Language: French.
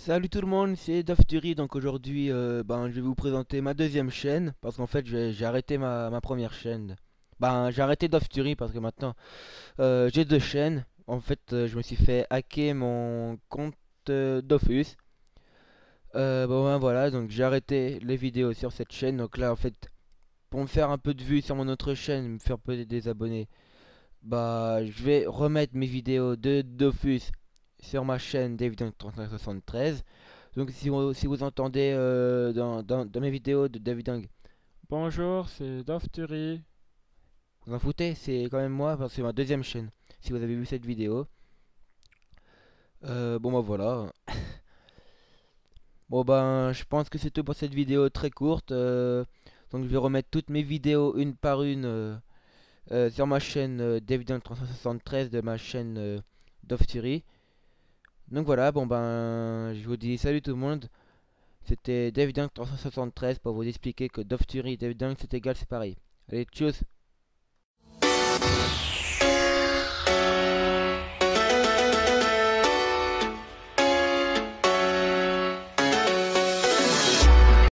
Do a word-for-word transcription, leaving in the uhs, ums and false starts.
Salut tout le monde, c'est Doftury. Donc aujourd'hui, euh, ben, je vais vous présenter ma deuxième chaîne parce qu'en fait, j'ai j'ai arrêté ma, ma première chaîne. Ben, j'ai arrêté Doftury parce que maintenant, euh, j'ai deux chaînes. En fait, euh, je me suis fait hacker mon compte euh, Dofus. Euh, bon, ben, voilà, donc j'ai arrêté les vidéos sur cette chaîne. Donc là, en fait, pour me faire un peu de vues sur mon autre chaîne, me faire peut-être des abonnés, bah, je vais remettre mes vidéos de Dofus sur ma chaîne Davidunk trente et un soixante-treize. Donc si vous, si vous entendez euh, dans, dans, dans mes vidéos de David Hung, bonjour, c'est Doftury. Vous en foutez, c'est quand même moi, parce que c'est ma deuxième chaîne. Si vous avez vu cette vidéo. Euh, bon bah voilà. Bon ben, je pense que c'est tout pour cette vidéo très courte. Euh, donc je vais remettre toutes mes vidéos une par une euh, euh, sur ma chaîne euh, David Hung trente et un soixante-treize de ma chaîne euh, Doftury. Donc voilà, bon ben, je vous dis salut tout le monde. C'était David trois cent soixante-treize pour vous expliquer que Doftury et David c'est égal, c'est pareil. Allez, tchuss!